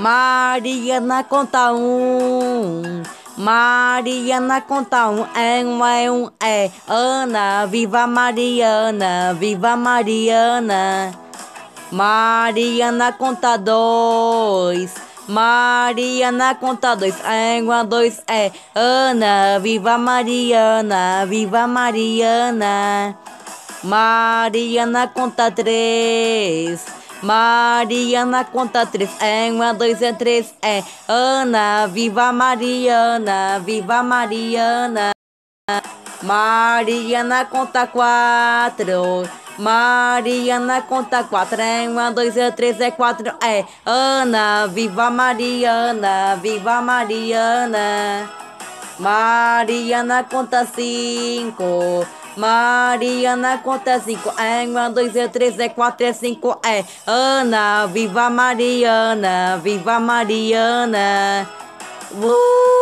Mariana conta um. Mariana conta um, é um, é. Ana, viva Mariana, viva Mariana. Mariana conta dois. Mariana conta dois, dois, é. Ana, viva Mariana, viva Mariana. Mariana conta três. Mariana conta três, dois, três, é. Ana, viva Mariana, viva Mariana. Mariana conta quatro. Mariana conta quatro, dois, três, quatro, é. Ana, viva Mariana, viva Mariana. Mariana conta cinco. Mariana conta cinco, dois, três, quatro, cinco, é. Ana, viva Mariana, viva Mariana.